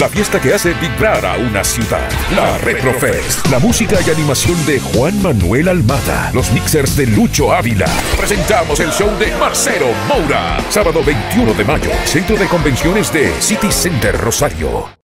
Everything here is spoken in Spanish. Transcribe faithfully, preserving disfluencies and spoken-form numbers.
La fiesta que hace vibrar a una ciudad. La Retrofest. La música y animación de Juan Manuel Almada. Los mixers de Lucho Ávila. Presentamos el show de Marcelo Moura. Sábado veintiuno de mayo. Centro de Convenciones de City Center Rosario.